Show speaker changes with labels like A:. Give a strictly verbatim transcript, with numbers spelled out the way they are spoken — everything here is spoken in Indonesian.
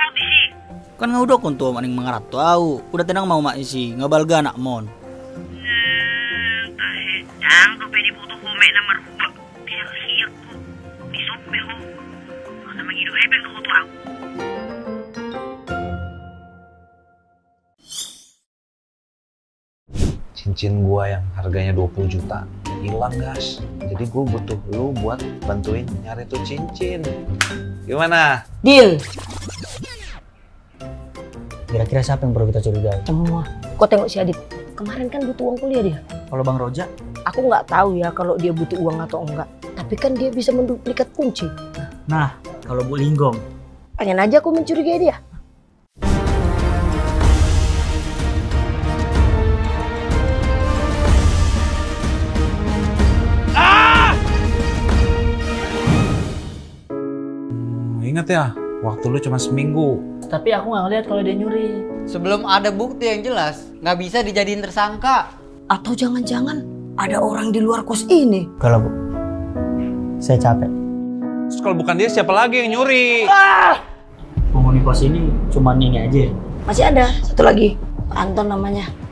A: Kan ngaudo kon tuh maning mengarat tahu. Udah tenang mau mak isi ngabalga anak mon.
B: Jang tuh pedi butuh komen nomor dua. Dia siap tuh. Besok meho. Mana mengidu hebel tuh tuh aku.
C: Cincin gua yang harganya dua puluh juta hilang, gas. Jadi gua butuh lu buat bantuin nyari tuh cincin. Gimana?
D: Deal.
A: Kira-kira siapa yang perlu kita curigai?
D: Semua. Kau tengok si Adit. Kemarin kan butuh uang kuliah dia.
A: Kalau Bang Roja?
D: Aku nggak tahu ya kalau dia butuh uang atau enggak. Tapi kan dia bisa menduplikat kunci.
A: Nah, kalau Bu Linggong?
D: Pengen aja aku mencurigai dia.
C: Ingat ya, waktu lu cuma seminggu.
A: Tapi aku nggak ngeliat kalau dia nyuri.
E: Sebelum ada bukti yang jelas, nggak bisa dijadiin tersangka.
D: Atau jangan-jangan ada orang di luar kos ini.
A: Kalau Bu, saya capek.
C: Terus kalau bukan dia siapa lagi yang nyuri?
A: Penghuni kos ini cuma ini aja.
D: Masih ada satu lagi, Pak Anton namanya.